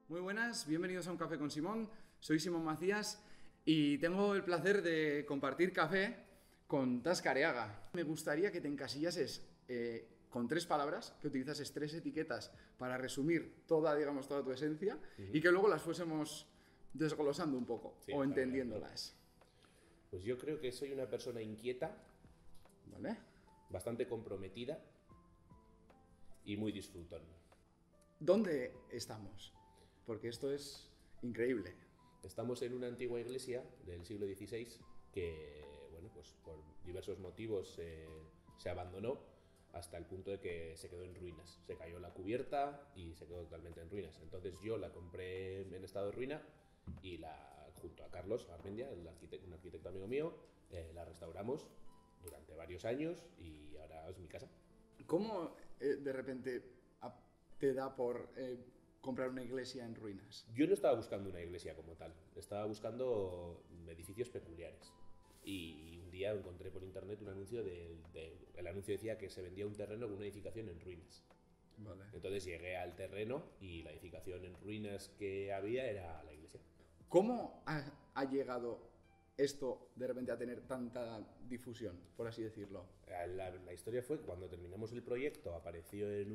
Muy buenas, bienvenidos a Un Café con Simón. Soy Simón Macías y tengo el placer de compartir café con Tasca Areaga. Me gustaría que te encasillases con tres palabras, que utilizases tres etiquetas para resumir toda tu esencia y que luego las fuésemos desglosando un poco o entendiéndolas. Pues yo creo que soy una persona inquieta, ¿Vale? bastante comprometida y muy disfrutón. ¿Dónde estamos? Porque esto es increíble. Estamos en una antigua iglesia del siglo XVI que, bueno, pues por diversos motivos se abandonó hasta el punto de que se quedó en ruinas. Se cayó la cubierta y se quedó totalmente en ruinas. Entonces yo la compré en estado de ruina y junto a Carlos Armendia, un arquitecto amigo mío, la restauramos durante varios años y ahora es mi casa. ¿Cómo de repente te da por comprar una iglesia en ruinas? Yo no estaba buscando una iglesia como tal, estaba buscando edificios peculiares. Y un día encontré por internet un anuncio el anuncio decía que se vendía un terreno con una edificación en ruinas. Vale. Entonces llegué al terreno y la edificación en ruinas que había era la iglesia. ¿Cómo ha llegado esto de repente a tener tanta difusión, por así decirlo? La historia fue que cuando terminamos el proyecto apareció en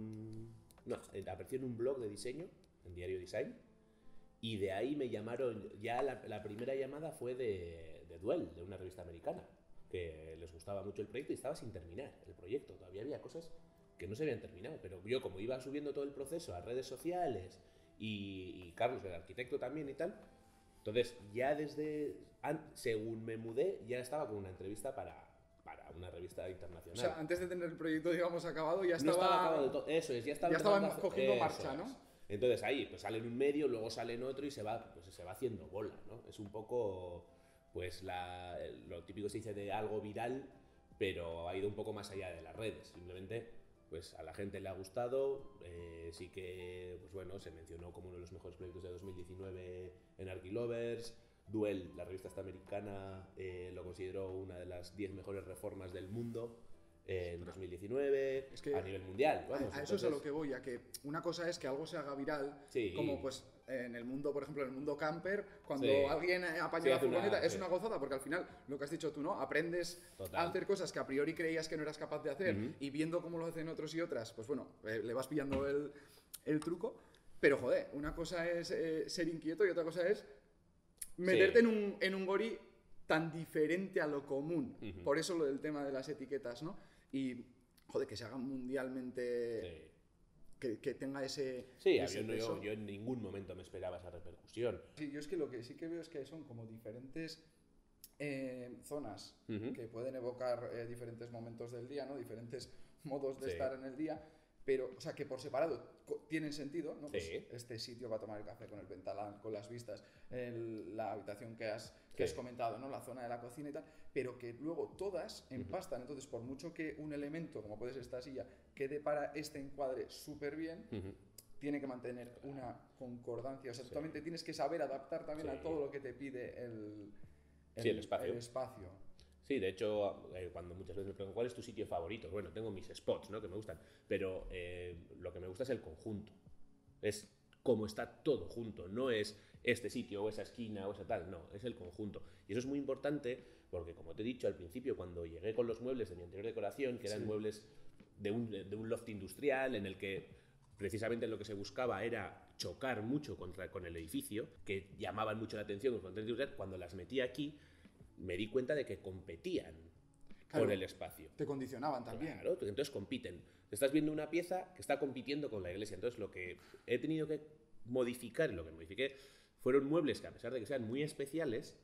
un blog de diseño, en Diario Design, y de ahí me llamaron. Ya la primera llamada fue de Duel, de una revista americana, que les gustaba mucho el proyecto y estaba sin terminar el proyecto. Todavía había cosas que no se habían terminado, pero yo, como iba subiendo todo el proceso a redes sociales y Carlos, el arquitecto, también y tal, entonces ya según me mudé ya estaba con una entrevista para una revista internacional. O sea, antes de tener el proyecto, acabado, ya No estaba... estaba acabado de todo. Eso es, ya estaba cogiendo marcha, ¿no? Entonces ahí pues sale en un medio, luego sale en otro y se va haciendo bola, ¿no? Es un poco pues lo típico se dice de algo viral, pero ha ido un poco más allá de las redes. Simplemente pues a la gente le ha gustado, sí que pues bueno, se mencionó como uno de los mejores proyectos de 2019 en Arquilovers. Duel, la revista esta americana, lo consideró una de las 10 mejores reformas del mundo en 2019, es que a nivel mundial. Vamos, a eso es a lo que voy, a que una cosa es que algo se haga viral, sí, como pues en el mundo, por ejemplo, en el mundo camper, cuando sí, alguien apaña la furgoneta, es sí, una gozada, porque al final, lo que has dicho tú, ¿no? Aprendes a hacer cosas que a priori creías que no eras capaz de hacer, y viendo cómo lo hacen otros y otras, pues bueno, le vas pillando el truco. Pero joder, una cosa es ser inquieto y otra cosa es meterte en un gori tan diferente a lo común. Por eso lo del tema de las etiquetas, ¿no? Y, joder, que se haga mundialmente... Sí. Que tenga ese... Sí, yo en ningún momento me esperaba esa repercusión. Sí, yo es que lo que sí que veo es que son como diferentes zonas que pueden evocar diferentes momentos del día, ¿no? Diferentes modos de estar en el día. Pero, o sea, que por separado tienen sentido, ¿no? Pues este sitio para tomar el café con el ventanal, con las vistas, la habitación que has comentado, ¿no? La zona de la cocina y tal, pero que luego todas empastan. Entonces, por mucho que un elemento, como puede ser esta silla, quede para este encuadre súper bien, tiene que mantener una concordancia. O sea, tú también te tienes que saber adaptar también a todo lo que te pide el espacio. Sí, de hecho, cuando muchas veces me preguntan ¿cuál es tu sitio favorito? Bueno, tengo mis spots, ¿no? Que me gustan, pero lo que me gusta es el conjunto. Es cómo está todo junto, no es este sitio o esa esquina o esa tal, no, es el conjunto. Y eso es muy importante porque, como te he dicho al principio, cuando llegué con los muebles de mi anterior decoración, que eran muebles de un loft industrial en el que precisamente lo que se buscaba era chocar mucho con el edificio, que llamaban mucho la atención cuando las metí aquí, me di cuenta de que competían con el espacio. Te condicionaban también. Claro, entonces compiten. Estás viendo una pieza que está compitiendo con la iglesia. Entonces lo que he tenido que modificar, lo que modifiqué, fueron muebles que, a pesar de que sean muy especiales,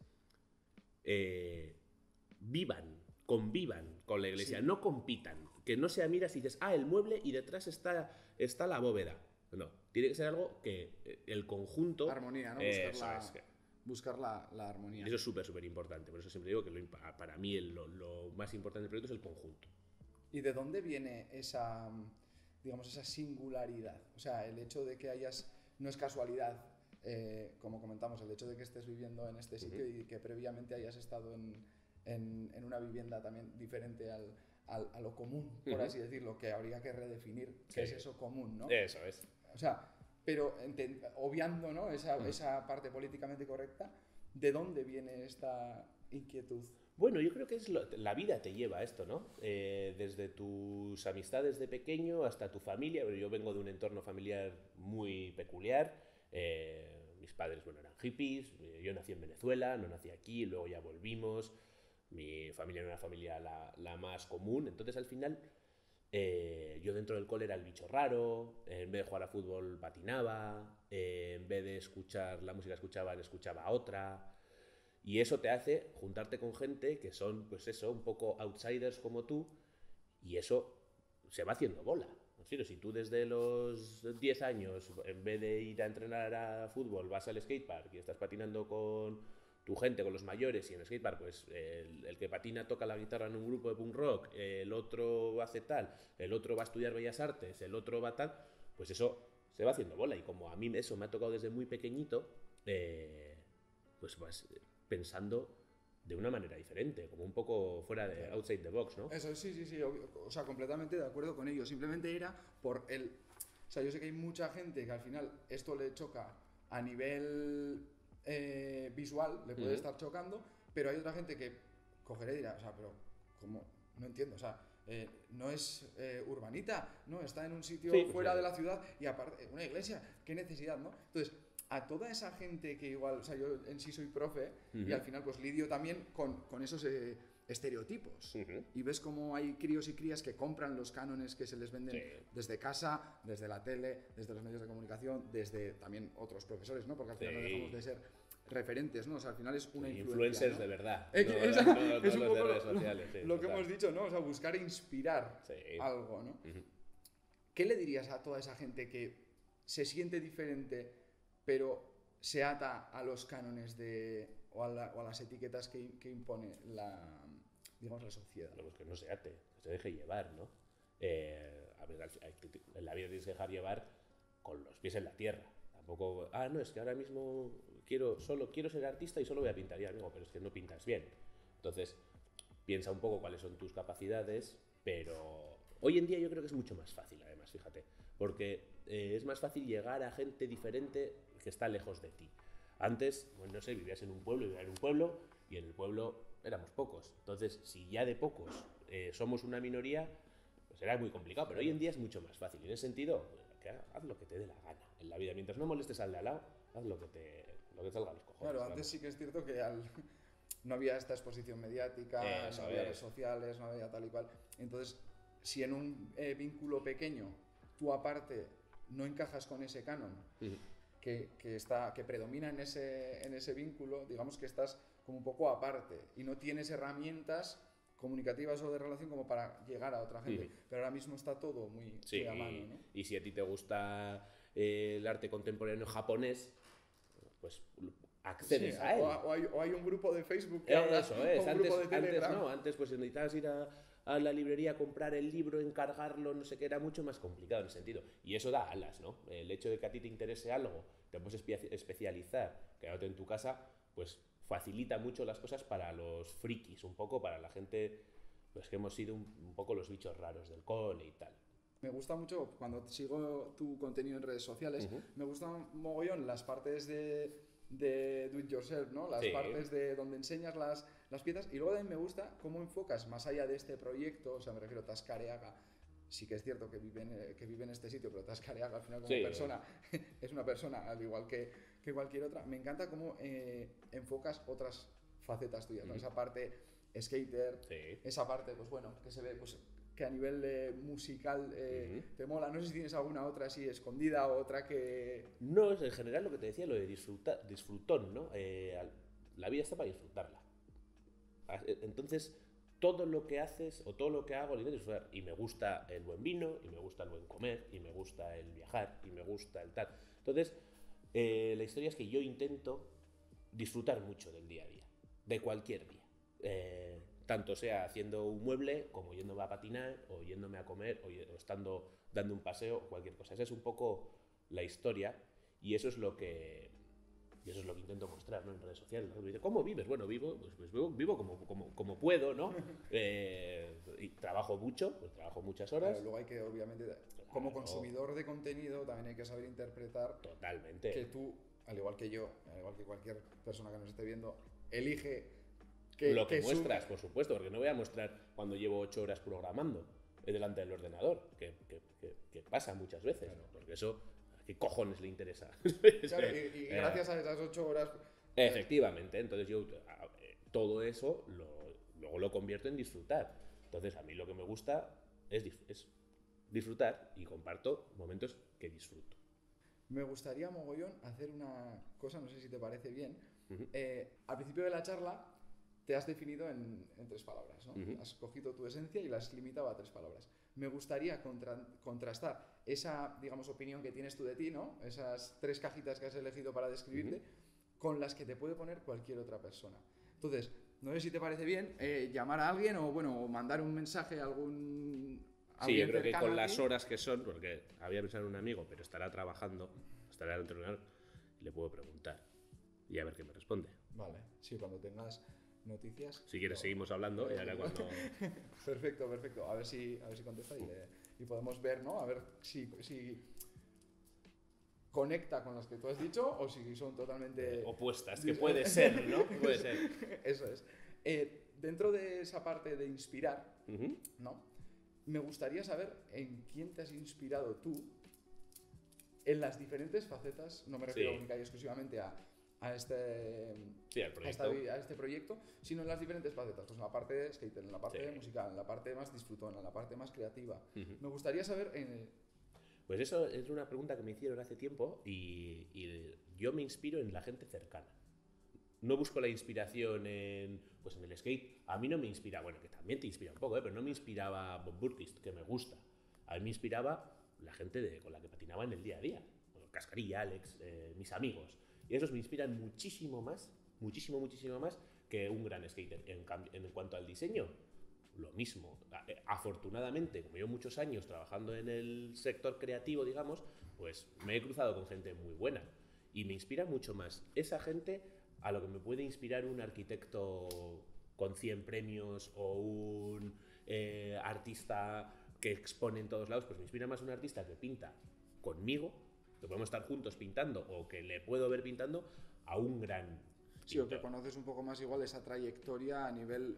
convivan con la iglesia, no compitan. Que no sea miras y dices, el mueble y detrás está la bóveda. No, tiene que ser algo que el conjunto... Armonía, ¿no? Buscar la armonía. Eso es súper importante. Por eso siempre digo que para mí lo más importante del proyecto es el conjunto. ¿Y de dónde viene esa singularidad? O sea, el hecho de que no es casualidad, como comentamos, el hecho de que estés viviendo en este sitio y que previamente hayas estado en una vivienda también diferente a lo común, por así decirlo, que habría que redefinir qué es eso común, ¿no? Eso es. O sea, pero obviando, ¿no? esa parte políticamente correcta, ¿de dónde viene esta inquietud? Bueno, yo creo que la vida te lleva a esto, ¿no? Desde tus amistades de pequeño hasta tu familia. Yo vengo de un entorno familiar muy peculiar. Mis padres, bueno, eran hippies. Yo nací en Venezuela, no nací aquí, luego ya volvimos. Mi familia era una familia la más común. Entonces, al final, yo dentro del cole era el bicho raro. En vez de jugar a fútbol, patinaba. En vez de escuchar la música escuchaba otra. Y eso te hace juntarte con gente que son, pues eso, un poco outsiders como tú, y eso se va haciendo bola. Si tú desde los 10 años, en vez de ir a entrenar a fútbol, vas al skatepark y estás patinando con tu gente, con los mayores, y en el skatepark, pues el que patina toca la guitarra en un grupo de punk rock, el otro hace tal, el otro va a estudiar Bellas Artes, el otro va tal, pues eso se va haciendo bola. Y como a mí eso me ha tocado desde muy pequeñito, pues vas pensando de una manera diferente, como un poco fuera de outside the box, ¿no? Eso, sí, o sea, completamente de acuerdo con ello. Simplemente era por el... O sea, yo sé que hay mucha gente que al final esto le choca a nivel visual, le puede estar chocando, pero hay otra gente que cogerá y dirá, o sea, pero ¿cómo? No entiendo, o sea, no es urbanita, no, está en un sitio fuera de la ciudad y aparte, una iglesia, qué necesidad, ¿no? Entonces, a toda esa gente que igual, o sea, yo en sí soy profe y al final pues lidio también con esos estereotipos. Y ves cómo hay críos y crías que compran los cánones que se les venden desde casa, desde la tele, desde los medios de comunicación, desde también otros profesores, ¿no? Porque al final no dejamos de ser referentes, ¿no? O sea, al final es una influencia, influencers, ¿no? De verdad. Es un poco redes sociales, lo que hemos dicho, ¿no? O sea, buscar inspirar algo, ¿no? ¿Qué le dirías a toda esa gente que se siente diferente pero se ata a los cánones o a las etiquetas que impone digamos, la sociedad? No, pues que no se ate, que se deje llevar, ¿no? A ver, en la vida tienes que dejar llevar con los pies en la tierra. Tampoco, no, es que ahora mismo solo quiero ser artista y solo voy a pintar. Ya, amigo, pero es que no pintas bien. Entonces, piensa un poco cuáles son tus capacidades, pero hoy en día yo creo que es mucho más fácil, además, fíjate, porque es más fácil llegar a gente diferente que está lejos de ti. Antes, bueno, no sé, vivías en un pueblo y en el pueblo éramos pocos. Entonces, si ya de pocos somos una minoría, pues era muy complicado, pero hoy en día es mucho más fácil. Y en ese sentido, haz lo que te dé la gana en la vida. Mientras no molestes al de al lado, haz lo que te salga a los cojones. Claro, antes sí que es cierto que no había esta exposición mediática, no había redes sociales, no había tal y cual. Entonces, si en un vínculo pequeño tú aparte no encajas con ese canon que predomina en ese vínculo, digamos que estás como un poco aparte y no tienes herramientas comunicativas o de relación como para llegar a otra gente. Pero ahora mismo está todo muy a mano, ¿no? Y si a ti te gusta el arte contemporáneo japonés, pues accedes a él. O hay un grupo de Facebook que habla, eso es. un grupo de Telegram. Antes pues necesitabas ir a la librería, comprar el libro, encargarlo, no sé qué, era mucho más complicado en ese sentido. Y eso da alas, ¿no? El hecho de que a ti te interese algo, te puedes especializar, quedándote en tu casa, pues facilita mucho las cosas para los frikis, un poco para la gente pues que hemos sido un poco los bichos raros del cole y tal. Me gusta mucho, cuando sigo tu contenido en redes sociales, me gustan mogollón las partes de do it yourself, ¿no? Las partes de donde enseñas las piezas, y luego también me gusta cómo enfocas más allá de este proyecto, o sea, me refiero a Tascareaga. Sí que es cierto que vive en este sitio, pero Tascareaga al final como persona es una persona al igual que cualquier otra. Me encanta cómo enfocas otras facetas tuyas, ¿no? Esa parte skater, esa parte, pues bueno, que se ve pues que a nivel musical te mola. No sé si tienes alguna otra así escondida o otra que... No, es en general lo que te decía, lo de disfrutón, ¿no? La vida está para disfrutarla. Entonces, todo lo que haces o todo lo que hago lo intento disfrutar. Y me gusta el buen vino, y me gusta el buen comer, y me gusta el viajar, y me gusta el tal. Entonces, la historia es que yo intento disfrutar mucho del día a día, de cualquier día. Tanto sea haciendo un mueble, como yéndome a patinar, o yéndome a comer, o estando dando un paseo, o cualquier cosa. Esa es un poco la historia, y eso es lo que intento mostrar, ¿no? En redes sociales. ¿No? Me dice, ¿cómo vives? Bueno, vivo como puedo, ¿no? Y trabajo mucho, pues trabajo muchas horas. Luego hay que, obviamente, como consumidor de contenido también hay que saber interpretar. Totalmente. Que tú, al igual que yo, al igual que cualquier persona que nos esté viendo, elige lo que muestras, por supuesto, porque no voy a mostrar cuando llevo 8 horas programando delante del ordenador, que pasa muchas veces, claro. Porque eso, ¿a qué cojones le interesa? Claro, y gracias a esas 8 horas... Efectivamente, entonces yo todo eso luego lo convierto en disfrutar. Entonces a mí lo que me gusta es disfrutar y comparto momentos que disfruto. Me gustaría, mogollón, hacer una cosa, no sé si te parece bien. Al principio de la charla te has definido en 3 palabras, ¿no? Has cogido tu esencia y la has limitado a 3 palabras. Me gustaría contrastar esa, digamos, opinión que tienes tú de ti, ¿no? Esas 3 cajitas que has elegido para describirte, con las que te puede poner cualquier otra persona. Entonces, no sé si te parece bien llamar a alguien o, bueno, mandar un mensaje a algún... Sí, yo creo que con las horas que son, porque había pensado en un amigo, pero estará trabajando, estará en el terminal, le puedo preguntar y a ver qué me responde. Vale, sí, cuando tengas noticias... Si quieres seguimos hablando y ahora cuando... Perfecto. A ver si contesta y podemos ver, ¿no? A ver si conecta con las que tú has dicho o si son totalmente... opuestas, que puede ser, ¿no? Puede ser. Eso es. Dentro de esa parte de inspirar, ¿no? Me gustaría saber en quién te has inspirado tú en las diferentes facetas, no me refiero única y exclusivamente a este proyecto, sino en las diferentes facetas, pues en la parte de skater, en la parte musical, en la parte más disfrutona, en la parte más creativa. Me gustaría saber... Pues eso es una pregunta que me hicieron hace tiempo y yo me inspiro en la gente cercana. No busco la inspiración en el skate. A mí no me inspira, bueno, que también te inspira un poco, pero no me inspiraba Bob Burnquist, que me gusta. A mí me inspiraba la gente con la que patinaba en el día a día. Bueno, Cascarilla, Alex, mis amigos. Y esos me inspiran muchísimo más que un gran skater. En cuanto al diseño, lo mismo. Afortunadamente, como llevo muchos años trabajando en el sector creativo, digamos, pues me he cruzado con gente muy buena. Y me inspira mucho más esa gente a lo que me puede inspirar un arquitecto con 100 premios o un artista que expone en todos lados. Pues me inspira más un artista que pinta conmigo, que podemos estar juntos pintando o que le puedo ver pintando, a un gran pintor. Sí, o que conoces un poco más igual esa trayectoria a nivel...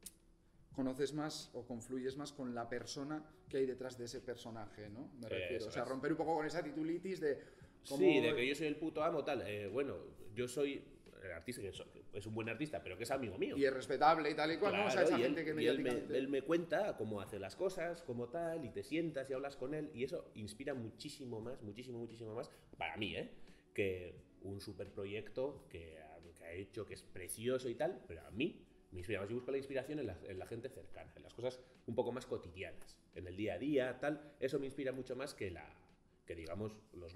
Conoces más o confluyes más con la persona que hay detrás de ese personaje, ¿no? Me refiero. O sea, romper un poco con esa titulitis de... Sí, de que yo soy el puto amo, tal. Bueno, yo soy el artista, que es un buen artista, pero que es amigo mío. Y es respetable y tal y cual, claro, ¿no? O sea, esa gente que mediáticamente... Él me cuenta cómo hace las cosas, cómo tal, y te sientas y hablas con él, y eso inspira muchísimo más, para mí, que un superproyecto que ha hecho, que es precioso y tal, pero a mí me inspira más. Yo busco la inspiración en la gente cercana, en las cosas un poco más cotidianas, en el día a día, tal. Eso me inspira mucho más que digamos, los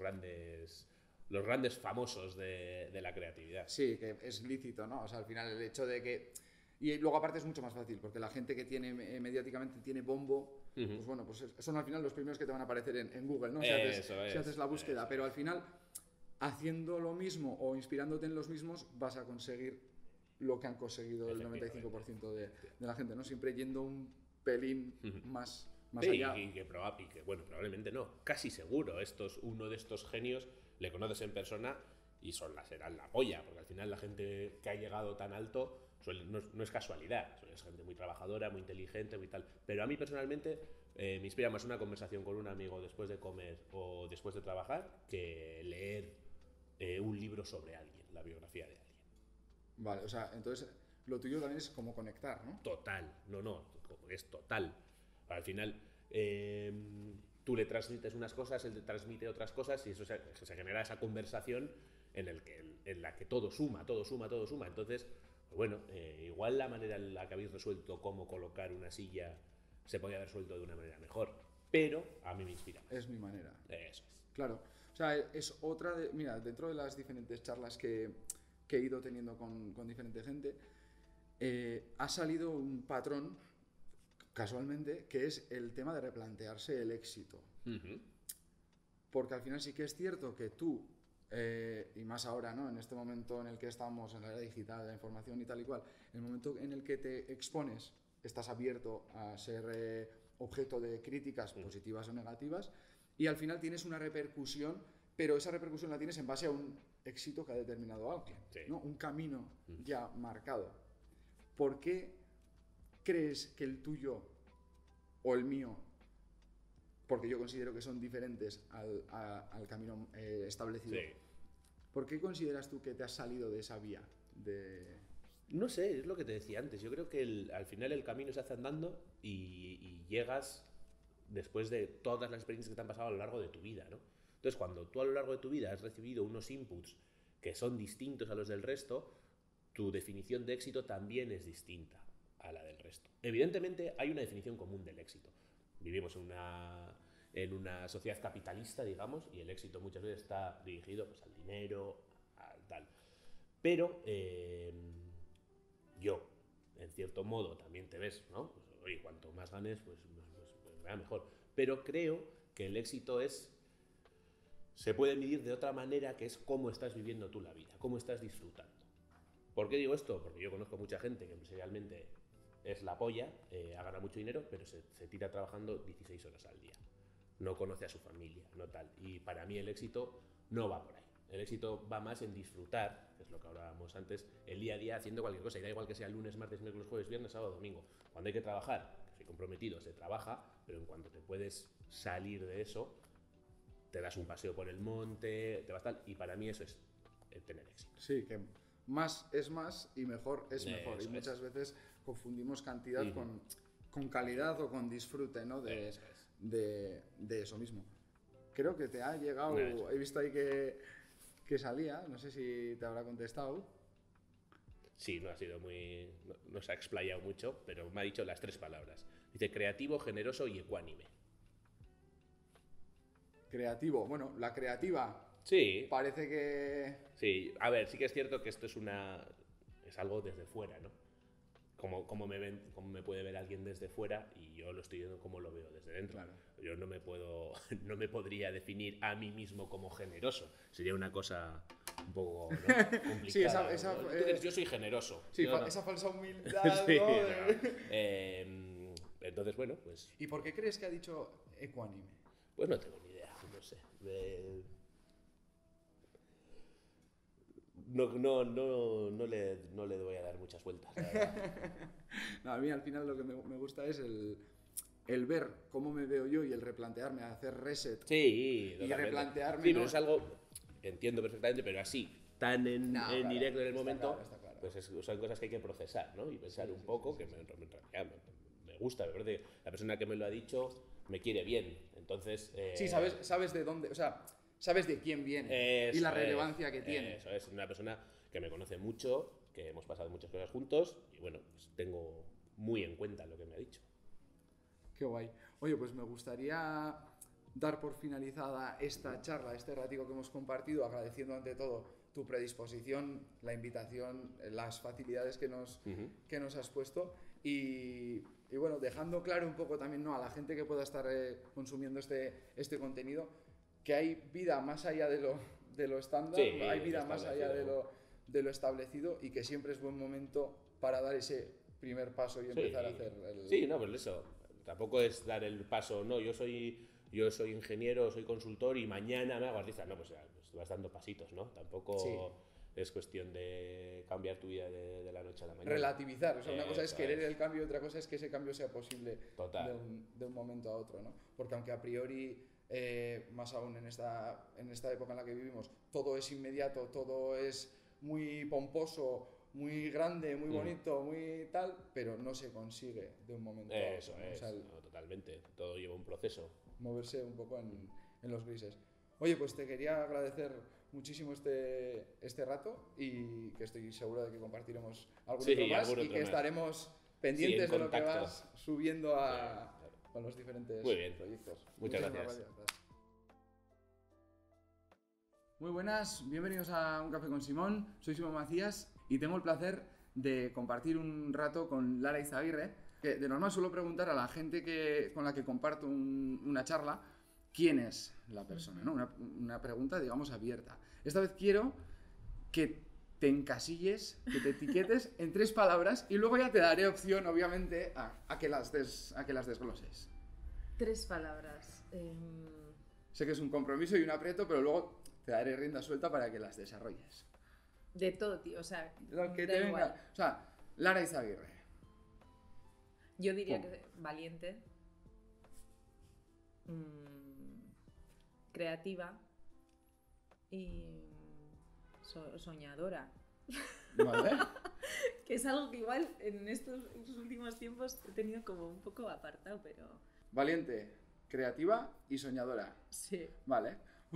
grandes famosos de la creatividad. Sí, que es lícito, ¿no? O sea, al final el hecho de que... Y luego aparte es mucho más fácil, porque la gente que tiene mediáticamente tiene bombo, pues bueno, pues son al final los primeros que te van a aparecer en Google, ¿no? Si haces la búsqueda, pero al final, haciendo lo mismo o inspirándote en los mismos, vas a conseguir lo que han conseguido el 95% de la gente, ¿no? Siempre yendo un pelín más allá. Y que bueno, probablemente no, casi seguro, uno de estos genios le conoces en persona y serán la polla, porque al final la gente que ha llegado tan alto no es casualidad, es gente muy trabajadora, muy inteligente, muy tal. Pero a mí personalmente me inspira más una conversación con un amigo después de comer o después de trabajar que leer un libro sobre alguien, la biografía de alguien. Vale, o sea, entonces lo tuyo también es como conectar, ¿no? Total, es total. Al final, tú le transmites unas cosas, él te transmite otras cosas y eso se genera esa conversación en la que todo suma. Entonces, pues bueno, igual la manera en la que habéis resuelto cómo colocar una silla se podría haber resuelto de una manera mejor, pero a mí me inspira. Es mi manera. Eso es. Claro, o sea, es otra de... Mira, dentro de las diferentes charlas que he ido teniendo con diferente gente, ha salido un patrón, casualmente, que es el tema de replantearse el éxito. Porque al final sí que es cierto que tú, y más ahora, ¿no? En este momento en el que estamos, en la era digital, la información y tal y cual, en el momento en el que te expones, estás abierto a ser objeto de críticas positivas o negativas, y al final tienes una repercusión, pero esa repercusión la tienes en base a un éxito que ha determinado alguien, ¿no? Un camino ya marcado. ¿Por qué crees que el tuyo o el mío, porque yo considero que son diferentes al camino establecido, ¿por qué consideras tú que te has salido de esa vía? No sé, es lo que te decía antes. Yo creo que al final el camino se hace andando y llegas después de todas las experiencias que te han pasado a lo largo de tu vida, ¿no? Entonces, cuando tú a lo largo de tu vida has recibido unos inputs que son distintos a los del resto, tu definición de éxito también es distinta a la del resto. Evidentemente, hay una definición común del éxito. Vivimos en una sociedad capitalista, digamos, y el éxito muchas veces está dirigido pues, al dinero, al tal. Pero yo, en cierto modo, también te ves, ¿no? Pues, oye, cuanto más ganes, pues me va mejor. Pero creo que el éxito se puede medir de otra manera, que es cómo estás viviendo tú la vida, cómo estás disfrutando. ¿Por qué digo esto? Porque yo conozco mucha gente que empresarialmente es la polla, ha ganado mucho dinero, pero se tira trabajando 16 horas al día. No conoce a su familia, no tal. Y para mí el éxito no va por ahí. El éxito va más en disfrutar, que es lo que hablábamos antes, el día a día haciendo cualquier cosa. Y da igual que sea lunes, martes, miércoles, jueves, viernes, sábado, domingo. Cuando hay que trabajar, que estoy comprometido, se trabaja, pero en cuanto te puedes salir de eso, te das un paseo por el monte, te vas tal. Y para mí eso es tener éxito. Sí, que más es más y mejor es mejor. Y muchas veces confundimos cantidad con calidad o con disfrute, ¿no? De eso mismo. Creo que te ha llegado, he visto ahí que salía, no sé si te habrá contestado. Sí, no ha sido no se ha explayado mucho, pero me ha dicho las 3 palabras. Dice creativo, generoso y ecuánime. Creativo, bueno, la creativa. Sí. Parece que... Sí, a ver, sí que es cierto que esto es algo desde fuera, ¿no? Como me puede ver alguien desde fuera y yo lo estoy viendo como lo veo desde dentro. Claro. Yo no me podría definir a mí mismo como generoso. Sería una cosa un poco, ¿no? complicada. Sí, yo soy generoso. Sí, no. Esa falsa humildad, sí, ¿no? Entonces, bueno, pues... ¿Y por qué crees que ha dicho ecuánime? Pues no tengo ni idea, no sé. No le voy a dar muchas vueltas. No, a mí al final lo que me gusta es el ver cómo me veo yo y el replantearme, hacer reset. Sí, y replantearme. Sí, pero es algo, entiendo perfectamente, pero así, tan en directo en el momento, claro. pues son cosas que hay que procesar, ¿no? Y pensar un poco, que me gusta, me parece que la persona que me lo ha dicho me quiere bien, entonces... Sí, sabes de dónde, o sea, sabes de quién viene y la relevancia que tiene. Eso es, una persona que me conoce mucho, que hemos pasado muchas cosas juntos y bueno, pues tengo muy en cuenta lo que me ha dicho. Qué guay. Oye, pues me gustaría dar por finalizada esta charla, este ratico que hemos compartido, agradeciendo ante todo tu predisposición, la invitación, las facilidades que nos has puesto y bueno, dejando claro un poco también, ¿no?, a la gente que pueda estar consumiendo este contenido, que hay vida más allá de lo estándar, sí, hay vida más allá de lo establecido y que siempre es buen momento para dar ese primer paso y empezar a hacer el... Sí, no, pues eso, tampoco es dar el paso, no, yo soy ingeniero, soy consultor y mañana me hago artista, no, pues vas dando pasitos, ¿no? Tampoco es cuestión de cambiar tu vida de la noche a la mañana. Relativizar, o sea, una cosa es querer el cambio y otra cosa es que ese cambio sea posible de un momento a otro, ¿no? Porque aunque a priori... más aún en esta época en la que vivimos, todo es inmediato, todo es muy pomposo, muy grande, muy bonito, muy tal, pero no se consigue de un momento a otro. Eso es, o sea, no, totalmente, todo lleva un proceso. Moverse un poco en los grises. Oye, pues te quería agradecer muchísimo este rato y que estoy seguro de que compartiremos algún otro más y que estaremos pendientes de lo que vas subiendo con los diferentes proyectos. Muchas gracias. Muy buenas, bienvenidos a Un Café con Simón. Soy Simón Macías y tengo el placer de compartir un rato con Lara Izaguirre, que de normal suelo preguntar a la gente con la que comparto una charla quién es la persona, ¿no? Una pregunta, digamos, abierta. Esta vez quiero que te encasilles, que te etiquetes en 3 palabras y luego ya te daré opción, obviamente, a que las desgloses. 3 palabras. Sé que es un compromiso y un aprieto, pero luego te daré rienda suelta para que las desarrolles. De todo, tío, o sea, Lo que te venga. O sea, Lara Izaguirre. Yo diría ¿Cómo? que valiente, creativa y soñadora. ¿Vale? Que es algo que igual en estos últimos tiempos he tenido como un poco apartado, pero Valiente, creativa y soñadora. sí. Vale.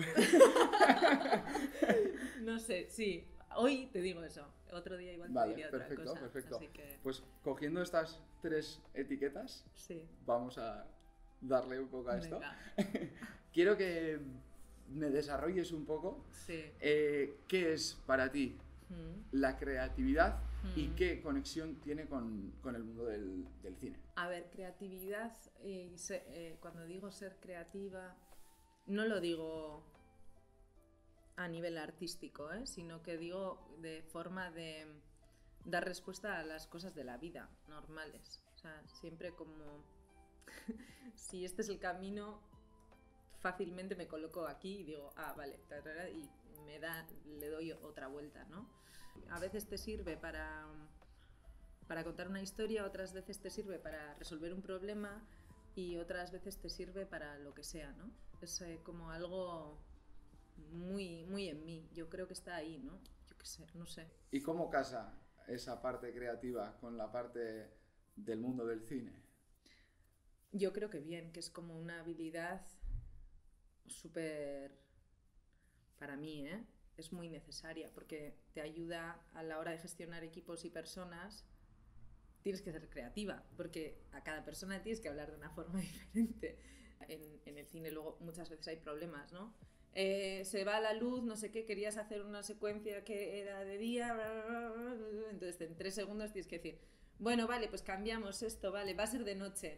No sé, sí. Hoy te digo eso. Otro día igual te Vale, diría perfecto, otra cosa. perfecto. Así que Pues cogiendo estas 3 etiquetas, sí. vamos a darle un poco a esto. Venga. Quiero que me desarrolles un poco Sí. qué es para ti la creatividad y Mm. qué conexión tiene con el mundo del cine. A ver, creatividad, cuando digo ser creativa, no lo digo a nivel artístico, sino que digo de forma de dar respuesta a las cosas de la vida normales. O sea, siempre como si este es el camino, fácilmente me coloco aquí y digo, ah, vale, y le doy otra vuelta, ¿no? A veces te sirve para contar una historia, otras veces te sirve para resolver un problema y otras veces te sirve para lo que sea, ¿no? Es como algo muy, muy en mí. Yo creo que está ahí, ¿no? Yo qué sé, no sé. ¿Y cómo casa esa parte creativa con la parte del mundo del cine? Yo creo que bien, que es como una habilidad súper, para mí, es muy necesaria porque te ayuda a la hora de gestionar equipos y personas. Tienes que ser creativa, porque a cada persona tienes que hablar de una forma diferente. En el cine luego muchas veces hay problemas, ¿no? Se va la luz, no sé qué, querías hacer una secuencia que era de día, entonces en 3 segundos tienes que decir, bueno, vale, pues cambiamos esto, vale, va a ser de noche.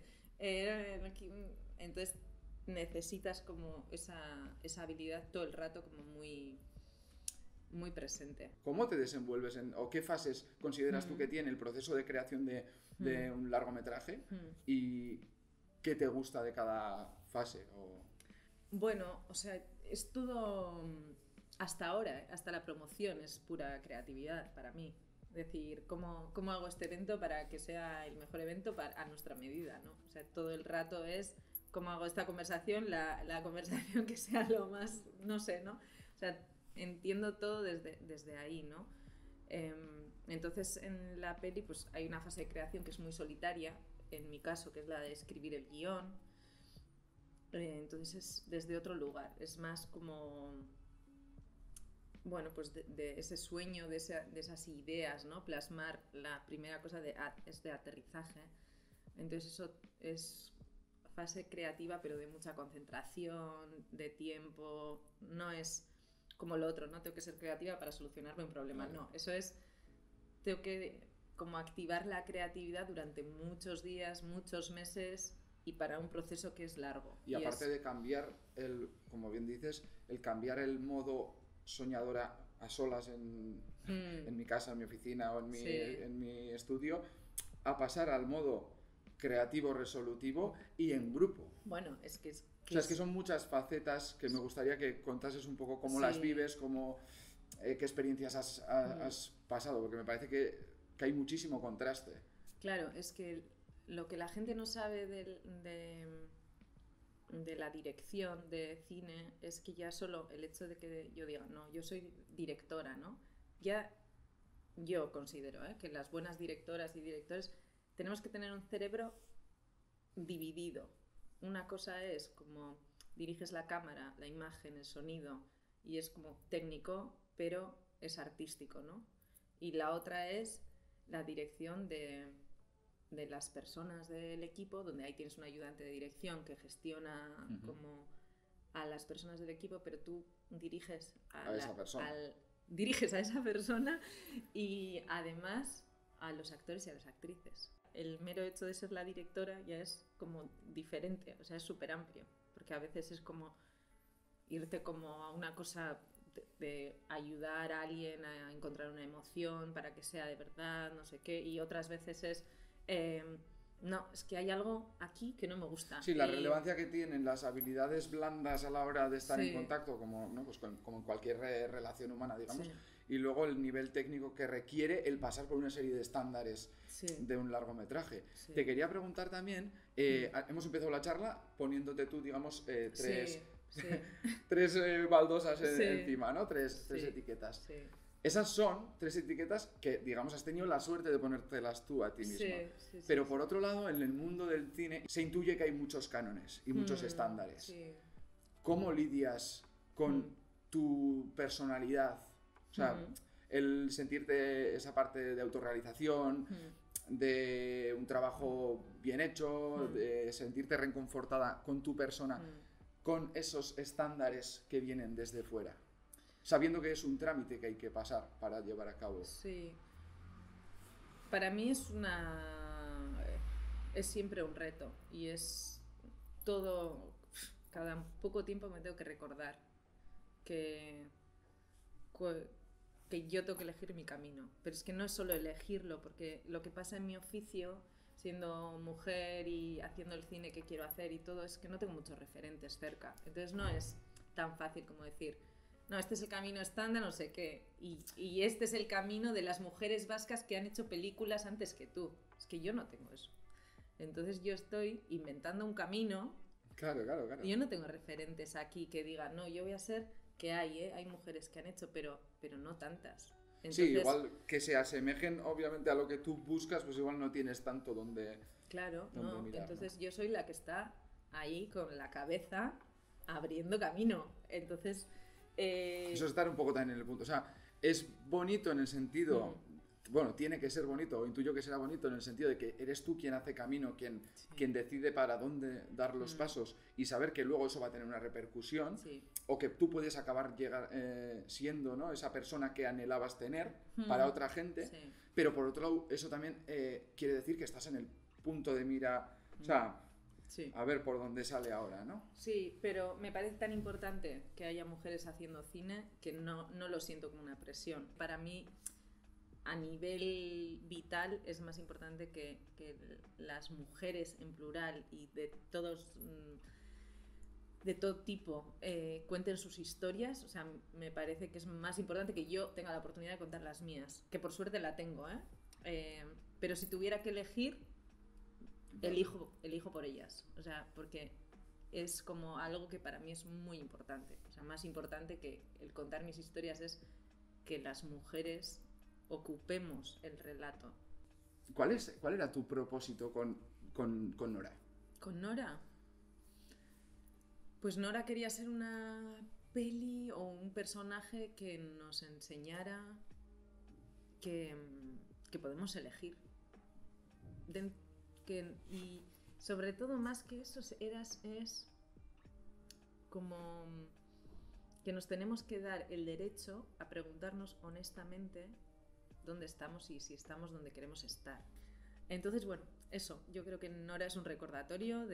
Entonces necesitas como esa habilidad todo el rato como muy, muy presente. ¿Cómo te desenvuelves o qué fases consideras tú que tiene el proceso de creación de un largometraje y qué te gusta de cada fase? Bueno, o sea, es todo hasta ahora, hasta la promoción es pura creatividad para mí. Es decir, ¿cómo hago este evento para que sea el mejor evento a nuestra medida, ¿no? O sea, todo el rato es cómo hago esta conversación, la conversación que sea lo más, no sé, ¿no? O sea, entiendo todo desde ahí, ¿no? Entonces en la peli pues hay una fase de creación que es muy solitaria, en mi caso, que es la de escribir el guión. Entonces es desde otro lugar, es más como, bueno, pues de ese sueño, de esas ideas, ¿no? Plasmar la primera cosa es de aterrizaje. Entonces eso es fase creativa, pero de mucha concentración, de tiempo, no es como lo otro, no tengo que ser creativa para solucionarme un problema, no, eso es, tengo que como activar la creatividad durante muchos días, muchos meses y para un proceso que es largo. Y aparte de cambiar, como bien dices, el cambiar el modo soñadora a solas en mi casa, en mi oficina o en mi estudio, a pasar al modo creativo, resolutivo y en grupo. Bueno, es que es que son muchas facetas que me gustaría que contases un poco cómo las vives, qué experiencias has pasado, porque me parece que hay muchísimo contraste. Claro, es que lo que la gente no sabe de la dirección de cine es que ya solo el hecho de que yo diga, no, yo soy directora, ¿no? Ya yo considero que las buenas directoras y directores tenemos que tener un cerebro dividido. Una cosa es como diriges la cámara, la imagen, el sonido y es como técnico, pero es artístico, ¿no? Y la otra es la dirección de las personas del equipo, donde ahí tienes un ayudante de dirección que gestiona como a las personas del equipo, pero tú diriges diriges a esa persona y además a los actores y a las actrices. El mero hecho de ser la directora ya es como diferente, o sea, es súper amplio, porque a veces es como irte como a una cosa de ayudar a alguien a encontrar una emoción para que sea de verdad, no sé qué, y otras veces es no, es que hay algo aquí que no me gusta. Sí, la relevancia que tienen las habilidades blandas a la hora de estar en contacto, como, ¿no? Pues como en cualquier relación humana, digamos, y luego el nivel técnico que requiere el pasar por una serie de estándares de un largometraje. Te quería preguntar también, hemos empezado la charla poniéndote tú, digamos, tres baldosas encima, ¿no? Tres etiquetas. Sí. Esas son 3 etiquetas que, digamos, has tenido la suerte de ponértelas tú a ti misma. Pero por otro lado, en el mundo del cine se intuye que hay muchos cánones y muchos estándares. ¿Cómo lidias con tu personalidad? O sea, el sentirte esa parte de autorrealización, de un trabajo bien hecho, de sentirte reconfortada con tu persona, con esos estándares que vienen desde fuera, sabiendo que es un trámite que hay que pasar para llevar a cabo. Sí. Para mí es siempre un reto y es todo, cada poco tiempo me tengo que recordar que yo tengo que elegir mi camino, pero es que no es solo elegirlo, porque lo que pasa en mi oficio, siendo mujer y haciendo el cine que quiero hacer y todo, es que no tengo muchos referentes cerca, entonces no es tan fácil como decir, no, este es el camino estándar, no sé qué, y este es el camino de las mujeres vascas que han hecho películas antes que tú. Es que yo no tengo eso. Entonces yo estoy inventando un camino. Claro. Y yo no tengo referentes aquí que digan, no, yo voy a ser, que hay mujeres que han hecho, pero no tantas. Entonces, sí, igual que se asemejen obviamente a lo que tú buscas, pues igual no tienes tanto donde mirar, entonces yo soy la que está ahí con la cabeza abriendo camino. Entonces... Eso es estar un poco también en el punto. O sea, es bonito en el sentido... Bueno, tiene que ser bonito, o intuyo que será bonito en el sentido de que eres tú quien hace camino, quien decide para dónde dar los pasos y saber que luego eso va a tener una repercusión, o que tú puedes acabar siendo, ¿no?, esa persona que anhelabas tener para otra gente, pero por otro lado eso también quiere decir que estás en el punto de mira, o sea... A ver por dónde sale ahora, ¿no? Sí, pero me parece tan importante que haya mujeres haciendo cine que no lo siento como una presión. Para mí, a nivel vital, es más importante que las mujeres en plural y de todo tipo cuenten sus historias. O sea, me parece que es más importante que yo tenga la oportunidad de contar las mías, que por suerte la tengo, pero si tuviera que elegir... Elijo por ellas, o sea, porque es como algo que para mí es muy importante, o sea, más importante que el contar mis historias es que las mujeres ocupemos el relato. ¿Cuál era tu propósito con Nora? ¿Con Nora? Pues Nora quería ser una peli o un personaje que nos enseñara que podemos elegir. Y sobre todo, más que eso, es como que nos tenemos que dar el derecho a preguntarnos honestamente dónde estamos y si estamos donde queremos estar. Entonces, bueno, eso, yo creo que Nora es un recordatorio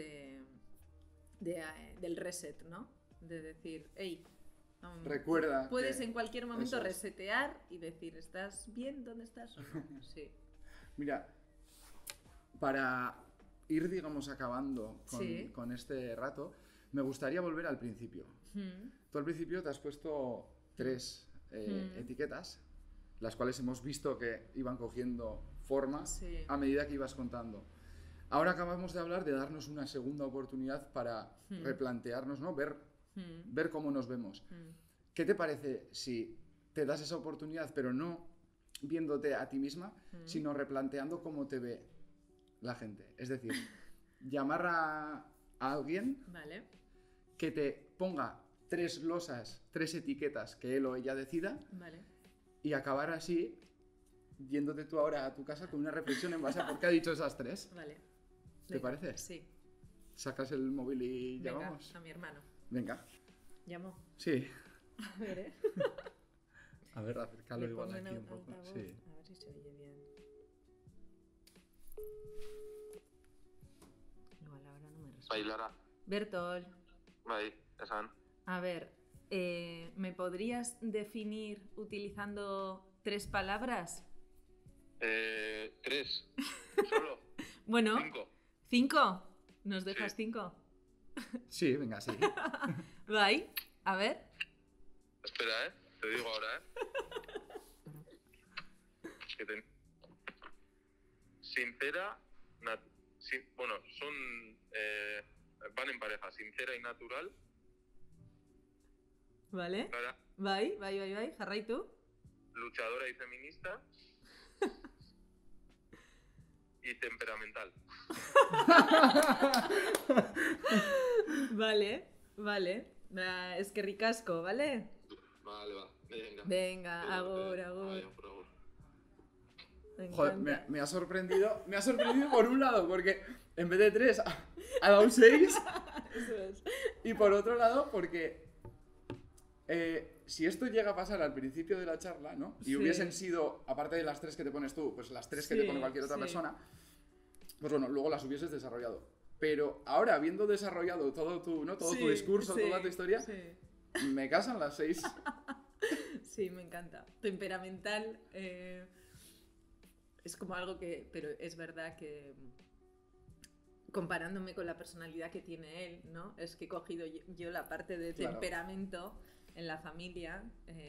del reset, ¿no? De decir, hey, recuerda, puedes en cualquier momento resetear y decir, ¿estás bien? ¿Dónde estás o no? Sí. Mira, para ir, digamos, acabando con este rato, me gustaría volver al principio. Tú al principio te has puesto 3 etiquetas, las cuales hemos visto que iban cogiendo forma a medida que ibas contando. Ahora acabamos de hablar de darnos una segunda oportunidad para replantearnos, ¿no? Ver cómo nos vemos. ¿Qué te parece si te das esa oportunidad, pero no viéndote a ti misma, sino replanteando cómo te ve la gente? Es decir, llamar a alguien que te ponga 3 losas, 3 etiquetas que él o ella decida, y acabar así yéndote tú ahora a tu casa con una reflexión en base a por qué ha dicho esas 3. ¿Te parece? Sí. ¿Sacas el móvil y llamamos? Venga, a mi hermano. Venga. ¿Llamo? Sí. A ver, A ver, acércalo igual aquí un poco. Sí. A ver si se oye bien. Igual ahora no me responde. Bailará. Bertol. Bai, esan. A ver, ¿me podrías definir utilizando 3 palabras? 3. Solo. Bueno, 5. ¿5? ¿Nos dejas 5? Sí, venga, sí. Vai, a ver. Espera, te digo ahora, Sincera, bueno, son van en pareja, sincera y natural. Vale. Clara, Vai, jarraitu. luchadora y feminista. Y temperamental. Vale. Es que ricasco, ¿vale? Vale, va. Venga, agur. Joder, me ha sorprendido por un lado, porque en vez de 3 ha dado 6. Eso es. Y por otro lado, porque si esto llega a pasar al principio de la charla, ¿no? Y hubiesen sido, aparte de las 3 que te pones tú, pues las 3 que te pone cualquier otra persona, pues bueno, luego las hubieses desarrollado. Pero ahora, habiendo desarrollado todo tu, ¿no? Todo tu discurso, toda tu historia, me casan las 6. Sí, me encanta. Temperamental es como algo que... Pero es verdad que comparándome con la personalidad que tiene él, ¿no? Es que he cogido yo la parte de temperamento en la familia.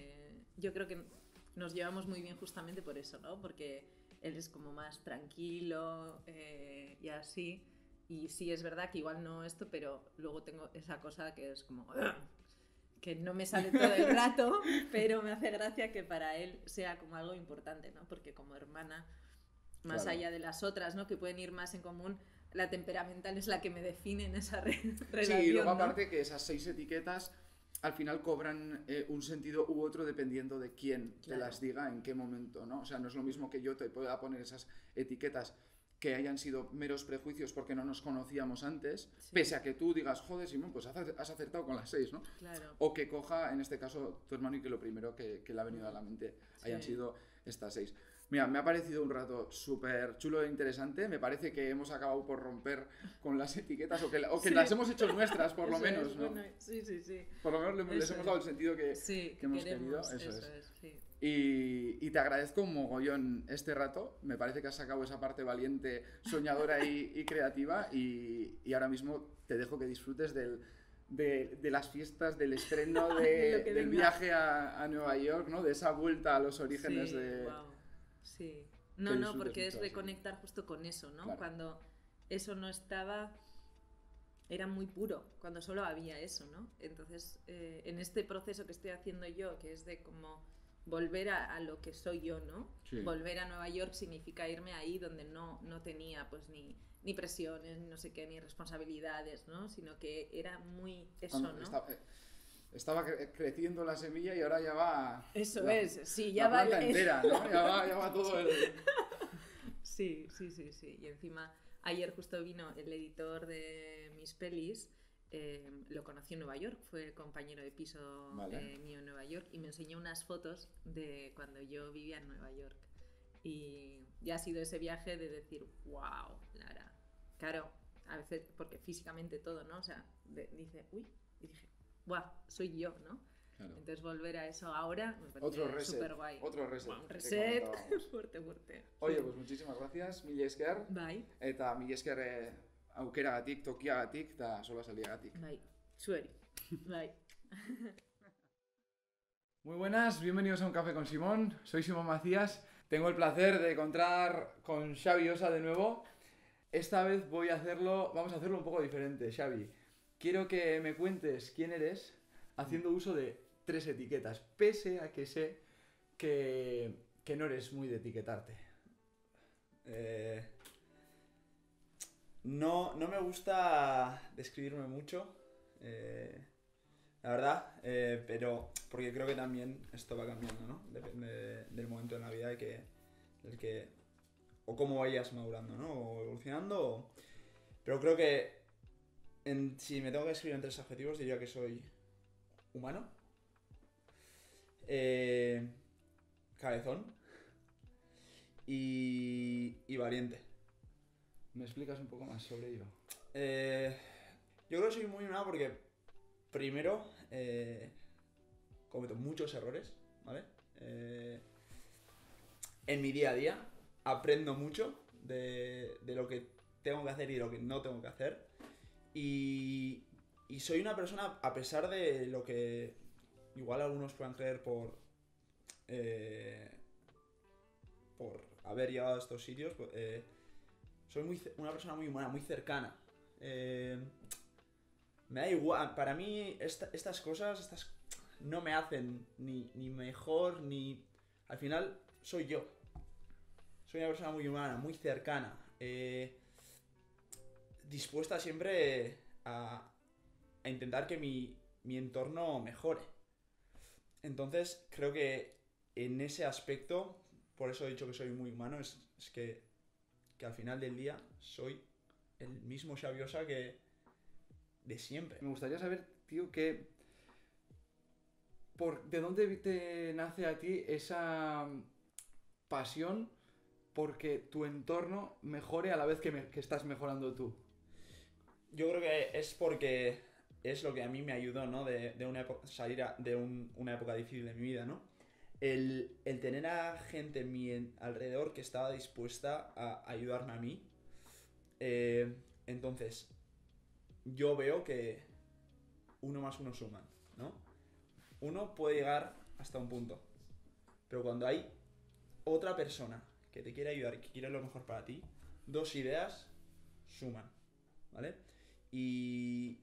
Yo creo que nos llevamos muy bien justamente por eso, ¿no? Porque él es como más tranquilo y así. Y sí, es verdad que igual no esto, pero luego tengo esa cosa que es como... que no me sale todo el rato, pero me hace gracia que para él sea como algo importante, ¿no? Porque como hermana, más allá de las otras, ¿no? Que pueden ir más en común, la temperamental es la que me define en esa relación. Sí, y luego ¿no? aparte que esas 6 etiquetas al final cobran un sentido u otro dependiendo de quién te las diga en qué momento, ¿no? O sea, no es lo mismo que yo te pueda poner esas etiquetas que hayan sido meros prejuicios porque no nos conocíamos antes, pese a que tú digas, joder, Simón, pues has acertado con las 6, ¿no? Claro. O que coja, en este caso, tu hermano y que lo primero que le ha venido a la mente hayan sido estas 6. Mira, me ha parecido un rato súper chulo e interesante. Me parece que hemos acabado por romper con las etiquetas o que las hemos hecho nuestras, por lo menos, ¿no? Bueno, sí. Por lo menos les hemos dado el sentido que hemos querido. Eso es. Y te agradezco un mogollón este rato. Me parece que has sacado esa parte valiente, soñadora y creativa. Y ahora mismo te dejo que disfrutes de las fiestas, del estreno, del viaje a Nueva York, ¿no? De esa vuelta a los orígenes de... Wow. Sí. No, porque es reconectar justo con eso, ¿no? Claro. Cuando eso no estaba, era muy puro, cuando solo había eso, ¿no? Entonces, en este proceso que estoy haciendo yo, que es de como volver a lo que soy yo, ¿no? Sí. Volver a Nueva York significa irme ahí donde no tenía pues ni presiones, ni no sé qué, ni responsabilidades, ¿no? Sino que era muy eso, ¿no? Estaba creciendo la semilla y ahora ya va... Eso es, sí, ya la va... planta entera, ¿no? Ya va todo el... Sí. Y encima, ayer justo vino el editor de mis pelis, lo conocí en Nueva York, fue compañero de piso mío en Nueva York y me enseñó unas fotos de cuando yo vivía en Nueva York. Y ya ha sido ese viaje de decir, wow, Lara. Claro, a veces, porque físicamente todo, ¿no? O sea, dice, uy, y dije, ¡buah! Soy yo, ¿no? Claro. Entonces volver a eso ahora me parece súper guay. Otro reset. Un reset fuerte. Oye, pues muchísimas gracias, mila esker. Bai. Eta mila esker aukeragatik, tokiagatik eta sola saldiagatik. Bai, zueri. Bai. Muy buenas, bienvenidos a Un Café con Simón. Soy Simón Macías. Tengo el placer de encontrar con Xavi Osa de nuevo. Esta vez vamos a hacerlo un poco diferente, Xavi. Quiero que me cuentes quién eres haciendo uso de 3 etiquetas, pese a que sé que no eres muy de etiquetarte. No me gusta describirme mucho, la verdad, pero porque creo que también esto va cambiando, ¿no? Depende del momento de la vida o cómo vayas madurando, ¿no? O evolucionando, pero creo que si me tengo que describir en 3 adjetivos, diría que soy humano, cabezón y valiente. ¿Me explicas un poco más sobre ello? Yo creo que soy muy humano porque, primero, cometo muchos errores, ¿vale? En mi día a día aprendo mucho de lo que tengo que hacer y lo que no tengo que hacer. Y soy una persona, a pesar de lo que igual algunos puedan creer por haber llegado a estos sitios, soy una persona muy humana, muy cercana. Me da igual, para mí estas cosas no me hacen ni mejor ni... Al final soy yo. Soy una persona muy humana, muy cercana. Dispuesta siempre a intentar que mi entorno mejore. Entonces creo que en ese aspecto, por eso he dicho que soy muy humano, es que al final del día soy el mismo Xavi Ossa que de siempre. Me gustaría saber, tío, ¿de dónde te nace a ti esa pasión porque tu entorno mejore a la vez que estás mejorando tú? Yo creo que es porque es lo que a mí me ayudó, ¿no? De salir de una época difícil de mi vida, ¿no? El tener a gente en mi alrededor que estaba dispuesta a ayudarme a mí. Entonces, yo veo que 1 más 1 suman, ¿no? Uno puede llegar hasta un punto, pero cuando hay otra persona que te quiere ayudar y que quiere lo mejor para ti, 2 ideas suman, ¿vale? Y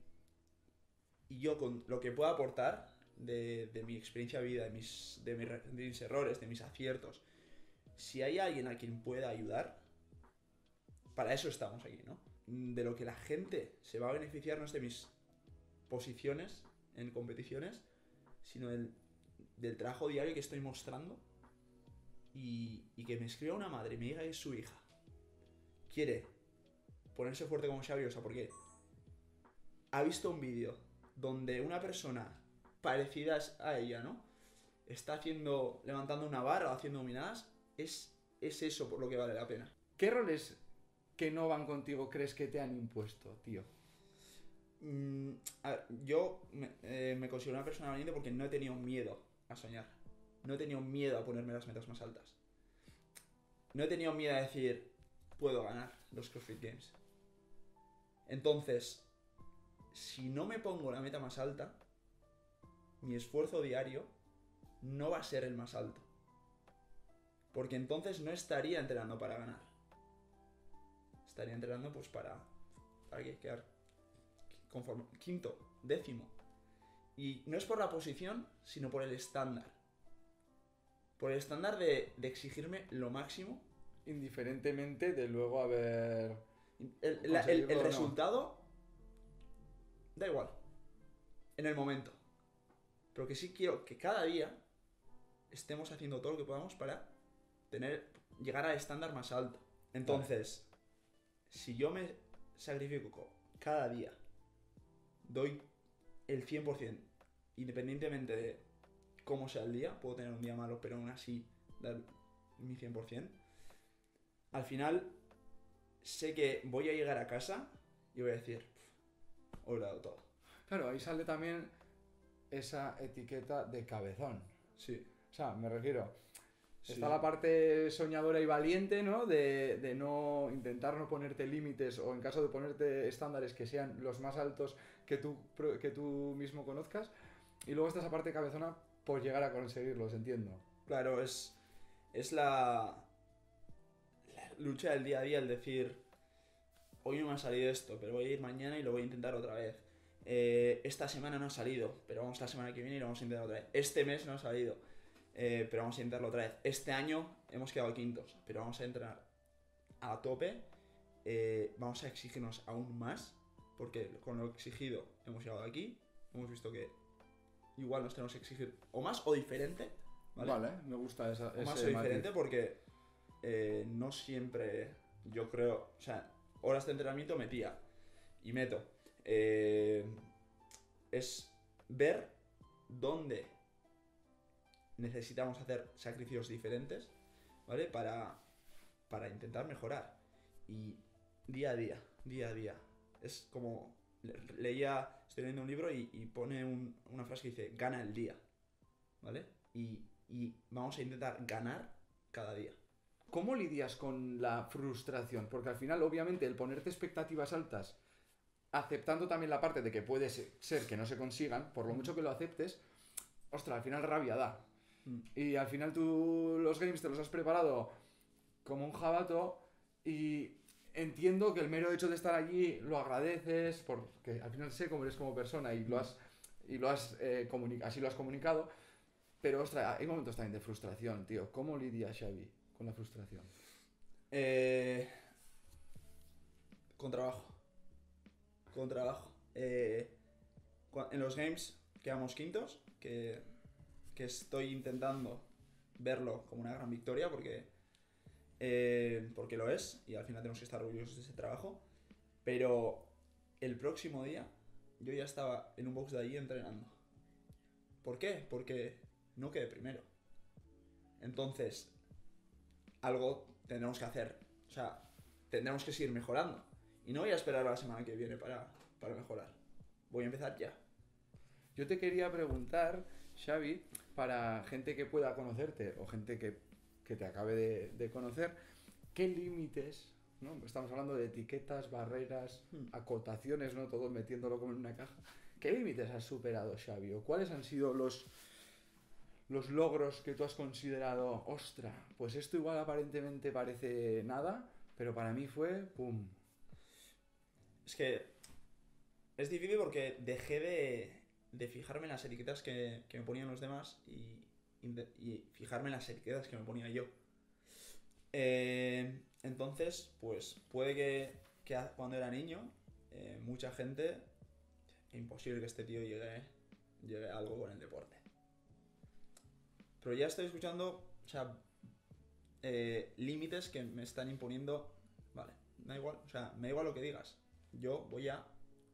yo con lo que puedo aportar de mi experiencia de vida, de mis errores, de mis aciertos, si hay alguien a quien pueda ayudar, para eso estamos aquí, ¿no? De lo que la gente se va a beneficiar no es de mis posiciones en competiciones, sino del trabajo diario que estoy mostrando y que me escriba una madre y me diga que su hija quiere ponerse fuerte como Xavi Ossa porque ha visto un vídeo donde una persona parecida a ella, ¿no? Está levantando una barra o haciendo dominadas, es eso por lo que vale la pena. ¿Qué roles que no van contigo crees que te han impuesto, tío? A ver, yo me considero una persona valiente porque no he tenido miedo a soñar. No he tenido miedo a ponerme las metas más altas. No he tenido miedo a decir, puedo ganar los CrossFit Games. Entonces, si no me pongo la meta más alta, mi esfuerzo diario no va a ser el más alto. Porque entonces no estaría entrenando para ganar. Estaría entrenando pues para quedar conforme, 5º, 10º. Y no es por la posición, sino por el estándar. Por el estándar de exigirme lo máximo. Indiferentemente de luego haber... El resultado da igual. En el momento. Pero que sí quiero que cada día estemos haciendo todo lo que podamos para llegar al estándar más alto. Entonces, si yo me sacrifico cada día, doy el 100%, independientemente de cómo sea el día, puedo tener un día malo, pero aún así dar mi 100%, al final sé que voy a llegar a casa y voy a decir, hoy lo he dado todo. Claro, ahí sale también esa etiqueta de cabezón. Sí. O sea, me refiero... Sí. Está la parte soñadora y valiente, ¿no? De no intentar no ponerte límites o en caso de ponerte estándares que sean los más altos que tú mismo conozcas. Y luego está esa parte cabezona por llegar a conseguirlos, entiendo. Claro, es la lucha del día a día, el decir, hoy no me ha salido esto, pero voy a ir mañana y lo voy a intentar otra vez. Esta semana no ha salido, pero vamos la semana que viene y lo vamos a intentar otra vez. Este mes no ha salido, pero vamos a intentarlo otra vez. Este año hemos quedado 5º, pero vamos a entrenar a tope. Vamos a exigirnos aún más, porque con lo exigido hemos llegado aquí. Hemos visto que igual nos tenemos que exigir o más o diferente. Vale, me gusta esa. O más o diferente porque no siempre, yo creo, o sea, horas de entrenamiento metía y meto. Es ver dónde necesitamos hacer sacrificios diferentes, ¿vale? Para intentar mejorar. Y día a día. Es como, estoy leyendo un libro y pone una frase que dice, gana el día, ¿vale? Y vamos a intentar ganar cada día. ¿cómo lidias con la frustración? Porque al final, obviamente, el ponerte expectativas altas, aceptando también la parte de que puede ser que no se consigan, por lo mucho que lo aceptes, ostras, al final rabia da. Y al final tú los games te los has preparado como un jabato y entiendo que el mero hecho de estar allí lo agradeces porque al final sé cómo eres como persona y así lo has comunicado, pero ostras, hay momentos también de frustración, tío. ¿Cómo lidias, Xavi, con la frustración? Con trabajo. En los games quedamos quintos, que estoy intentando verlo como una gran victoria porque lo es y al final tenemos que estar orgullosos de ese trabajo, pero el próximo día yo ya estaba en un box de allí entrenando. ¿Por qué? Porque no quedé primero. Entonces algo tendremos que hacer, o sea, tendremos que seguir mejorando y no voy a esperar a la semana que viene para mejorar, voy a empezar ya. Yo te quería preguntar, Xavi, para gente que pueda conocerte o gente que te acabe de conocer, ¿qué límites, ¿no? Estamos hablando de etiquetas, barreras, acotaciones, ¿no? Todo metiéndolo como en una caja. ¿Qué límites has superado, Xavi? ¿O cuáles han sido los logros que tú has considerado, ostra, pues esto igual aparentemente parece nada, pero para mí fue ¡pum! Es que es difícil porque dejé de fijarme en las etiquetas que me ponían los demás y fijarme en las etiquetas que me ponía yo. Entonces, pues puede que cuando era niño, mucha gente, imposible que este tío llegue a algo con el deporte. Pero ya estoy escuchando, o sea, límites que me están imponiendo. Vale, da igual, o sea, me da igual lo que digas. Yo voy a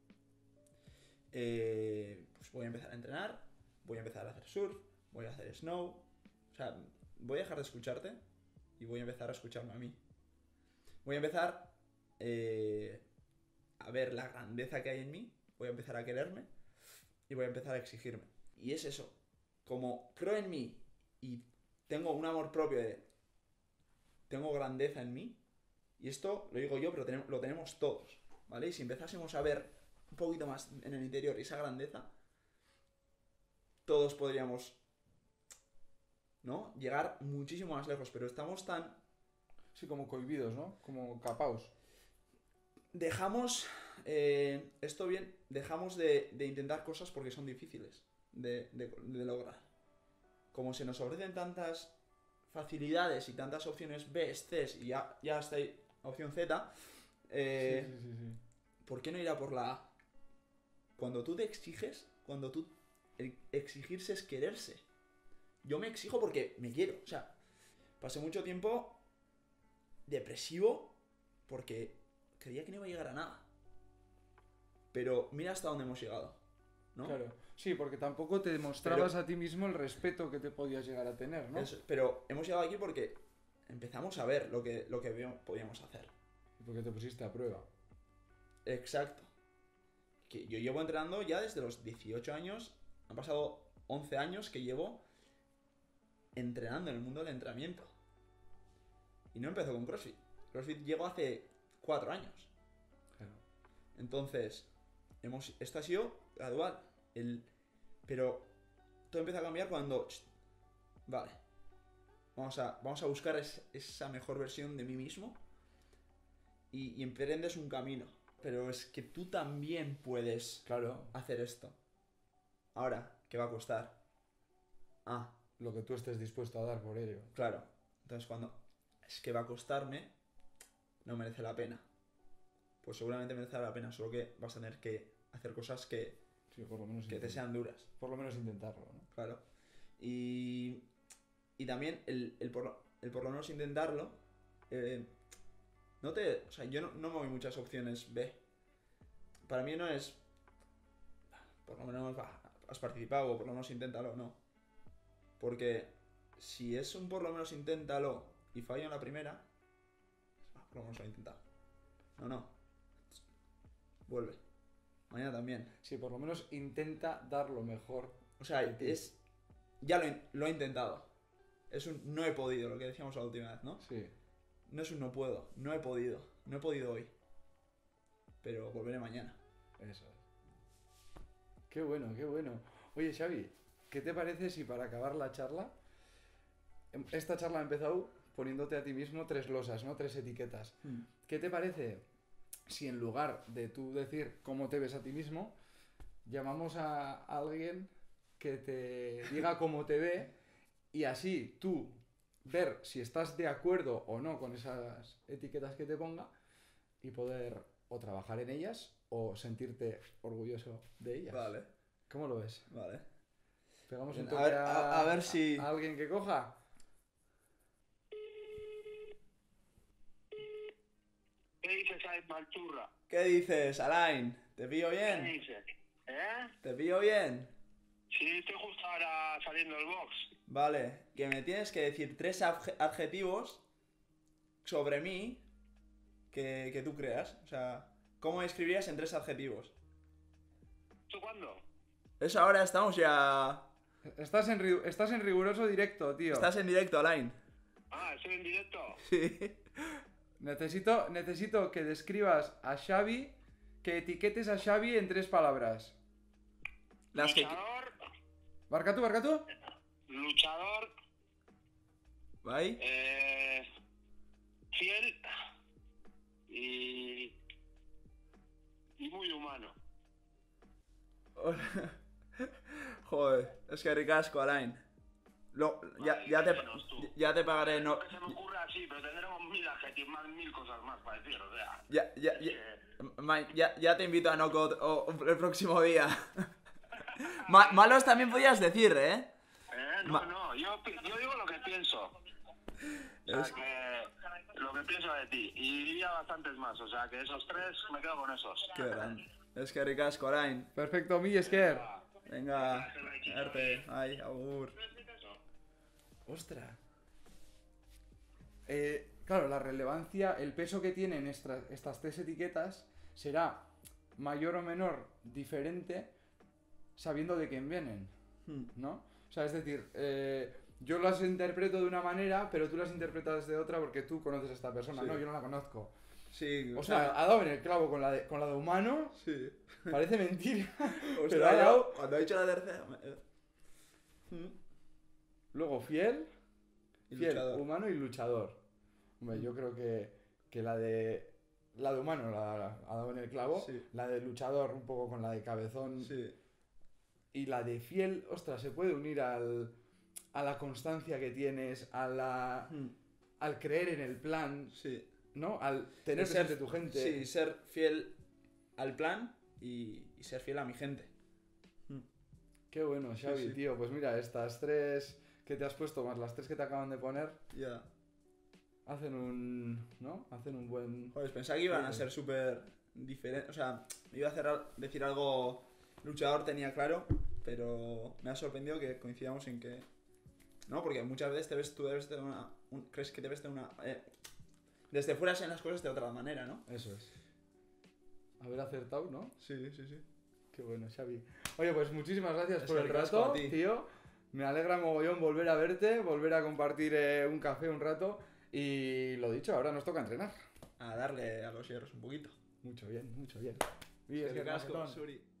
empezar a entrenar, voy a empezar a hacer surf, voy a hacer snow. O sea, voy a dejar de escucharte y voy a empezar a escucharme a mí. Voy a empezar a ver la grandeza que hay en mí, voy a empezar a quererme y voy a empezar a exigirme. Y es eso, como creo en mí y tengo un amor propio tengo grandeza en mí, y esto lo digo yo, pero lo tenemos todos, ¿vale? Y si empezásemos a ver un poquito más en el interior esa grandeza, todos podríamos, ¿no?, llegar muchísimo más lejos, pero estamos tan... Sí, como cohibidos, ¿no? Como capaos. Dejamos dejamos de intentar cosas porque son difíciles de lograr. Como se nos ofrecen tantas facilidades y tantas opciones B, C y ya hasta ahí, opción Z, Sí. ¿por qué no ir a por la A? Cuando tú te exiges, el exigirse es quererse. Yo me exijo porque me quiero. O sea, pasé mucho tiempo depresivo porque creía que no iba a llegar a nada. Pero mira hasta dónde hemos llegado, ¿no? Claro. Sí, porque tampoco te demostrabas a ti mismo el respeto que te podías llegar a tener, ¿no? Pero hemos llegado aquí porque empezamos a ver lo que podíamos hacer. Porque te pusiste a prueba. Exacto. Que yo llevo entrenando ya desde los 18 años. Han pasado 11 años que llevo entrenando en el mundo del entrenamiento. Y no empezó con CrossFit. CrossFit llegó hace 4 años. Claro. Entonces, esto ha sido gradual. Pero todo empieza a cambiar cuando... Vale. Vamos a buscar esa mejor versión de mí mismo. Y emprendes un camino. Pero es que tú también puedes, claro, hacer esto. Ahora, ¿qué va a costar? Lo que tú estés dispuesto a dar por ello. Claro. Entonces cuando es que va a costarme, no merece la pena. Pues seguramente merecerá la pena, solo que vas a tener que hacer cosas que por lo menos te sean duras. Por lo menos intentarlo, ¿no? Claro. Y también el por lo menos intentarlo, o sea, yo no me voy muchas opciones B. Para mí no es por lo menos has participado o por lo menos inténtalo, no. Porque si es un por lo menos inténtalo y fallo en la primera, por lo menos lo he intentado. No. Vuelve. Mañana también. Sí, por lo menos intenta dar lo mejor. O sea, ya lo he intentado. Es un no he podido, lo que decíamos la última vez, ¿no? Sí. No es un no puedo, no he podido hoy. Pero volveré mañana. Eso es. Qué bueno, qué bueno. Oye, Xavi, ¿qué te parece si para acabar la charla, esta charla ha empezado poniéndote a ti mismo 3 losas, ¿no? 3 etiquetas. ¿Qué te parece si en lugar de tú decir cómo te ves a ti mismo, llamamos a alguien que te diga cómo te ve y así tú ver si estás de acuerdo o no con esas etiquetas que te ponga y poder o trabajar en ellas o sentirte orgulloso de ellas? Vale. ¿Cómo lo ves? Vale. Pegamos un A toque ver, a ver si... a alguien que coja. ¿Qué dices, Saez Malturra? ¿Qué dices, Alain? ¿Te pillo ¿Qué bien? dices? ¿Eh? ¿Te pillo bien? Sí, estoy justo ahora saliendo del box. Vale, que me tienes que decir 3 adjetivos sobre mí que tú creas. O sea, ¿cómo me escribirías en 3 adjetivos? ¿Tú cuándo? Eso ahora estamos ya... Estás en riguroso directo, tío. Estás en directo, Alain. Ah, estoy en directo. Sí. Necesito que describas a Xavi, que etiquetes a Xavi en 3 palabras. Las que... Luchador, ¿Barca tú? luchador, ¿Vale? fiel y muy humano. Joder, es que ricasco, Alain. Vale, menos tú. Ya te pagaré, no... Lo que se me ocurre así, pero tendremos 1000 adjetivos, más 1000 cosas más para decir, o sea... Ya te invito a Knockout el próximo día. Malos también podías decir, ¿eh? No, yo digo lo que pienso. O sea, que lo que pienso de ti. Y diría bastantes más, o sea, que esos 3 me quedo con esos. Qué grande. Es que ricasco, Alain. Perfecto, mi Esker. Venga, verte. Ay, agur. Ostras. Claro, la relevancia, el peso que tienen estas 3 etiquetas será mayor o menor diferente sabiendo de quién vienen, ¿no? O sea, es decir, yo las interpreto de una manera, pero tú las interpretas de otra porque tú conoces a esta persona. Sí. No, yo no la conozco. Sí, O sea, ha dado en el clavo con la de humano. Sí. Parece mentira. Ostras, Pero ha dado. cuando ha dicho la tercera... Luego fiel, Y fiel, luchador. humano y luchador. Hombre, yo creo que la de humano ha dado en el clavo. Sí. La de luchador un poco con la de cabezón. Sí. Y la de fiel, ostras, se puede unir a la constancia que tienes, al creer en el plan, Sí. ¿no? Al tener Ser- presente tu gente. Sí, ser fiel al plan y ser fiel a mi gente. Qué bueno, Xavi, sí. tío. Pues mira, estas 3 que te has puesto más las 3 que te acaban de poner Ya. hacen un buen... Joder, pensaba que iban a ser súper diferentes. O sea, me iba a decir algo luchador, tenía claro, pero me ha sorprendido que coincidamos en que... No, porque muchas veces tú debes de una... crees que debes de una... desde fuera se ven las cosas de otra manera, ¿no? Eso es. Haber acertado, ¿no? Sí, sí, sí. Qué bueno, Xavi. Oye, pues muchísimas gracias Es por el ricasco rato, a ti. tío. Me alegra mogollón volver a verte, volver a compartir un café un rato. Y lo dicho, ahora nos toca entrenar. A darle a los hierros un poquito. Mucho bien, mucho bien. Y Es es que que ricasco, Macetón. Suri.